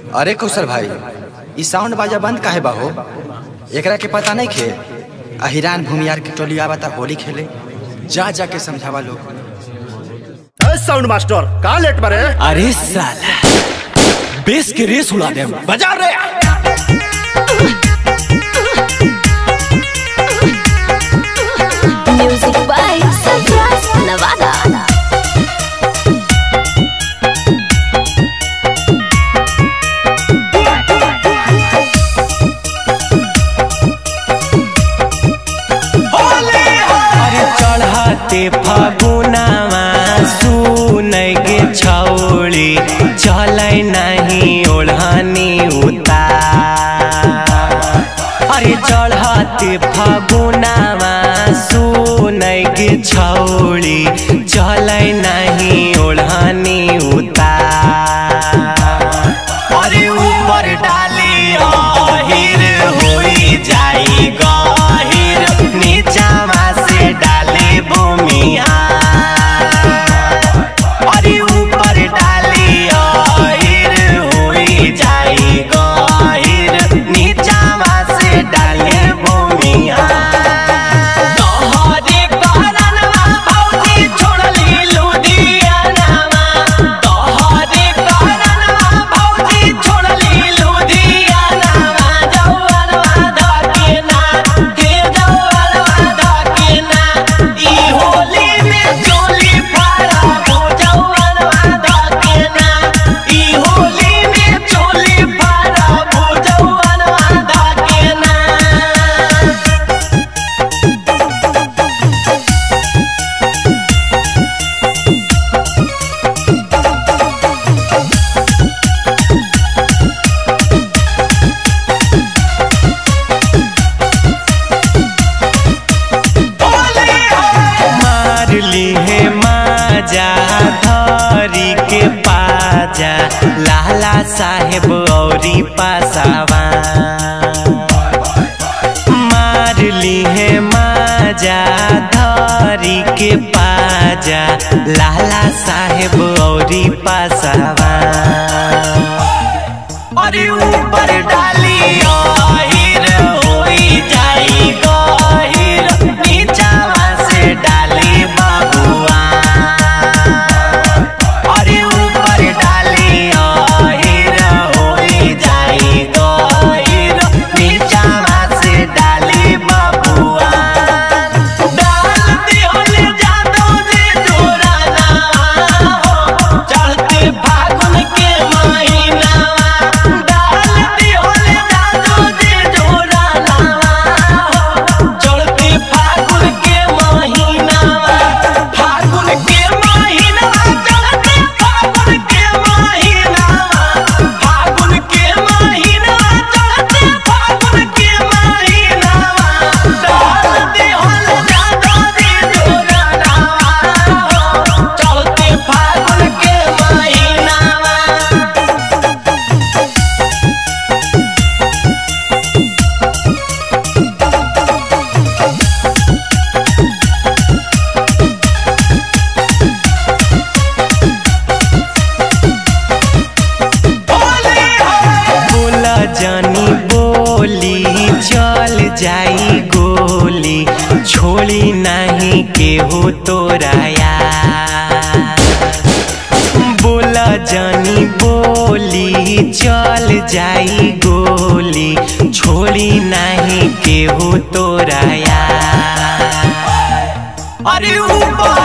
अरे कौशल भाई, ई साउंड बाजा बंद काहे बा हो? एकरा के पता नहीं खे अहिरान भूमियार की टोली आवता होली खेले। जा जाके समझावा लोग। साउंड मास्टर कहाँ लेट बारे? अरे साला बेस के रेस उड़ा दे, बजा रे। Music by Sarfaraz Nawada. फागुनावा सुनै के छौड़ी चलै नहीं ओढ़नी उतार। अरे चढ़ते फागुनावा सुनै के छौड़ी चलै नहीं ओढ़नी उतार। अरे ऊपर डाली अहिर होई जाई गहिर, नीचावा से डाली भूमिया। अरे ऊपर डाली अहिर होई जाई गहिर, नीचावा से डाली भूमिया। तोहरे कहरनवा भौजी छोड़ली लुधियानावा, तोहरे कहरनवा भौजी छोड़ली लुधियानावा। जौवनवा धके ना के जौवनवा धके ना, ई होली में चोली फाड़ा हो। जौवनवा धके ना, ई होली में चोली फाड़ा हो। जौवनवा धके ना। मार ली है माजा धरी के पाजा, लाला साहेब औरी पासावा। मार ली है माजा धरी के पाजा, लाला साहेब औरी पासावा। अरे ऊपर डाली अहिर होई जाई गहिर, नीचावा से डाली बबुआ। अरे ऊपर डाली अहिर होई जाई गहिर, नीचावा से डाली बबुआ। डाल दियोले जादो जे जोरा ना हो, चढ़ते फागुन के महीनावा। डाल दियोले जादो जे जोरा ना हो, चढ़ते फागुन के महीनावा। फागुन के महीनावा, चढ़ते फागुन के महीनावा। फागुन के महीनावा, चढ़ते फागुन के महीनावा। डाल दियोले जादो जे जोरा ना हो, चढ़ते फागुन के महीनावा। बोला जानी बोली चल जाई गोली, छोड़ी नहीं केहू तोराया। बोला जानी बोली चल जाई गोली, छोड़ी नहीं केहू तोराया। अरे ऊपर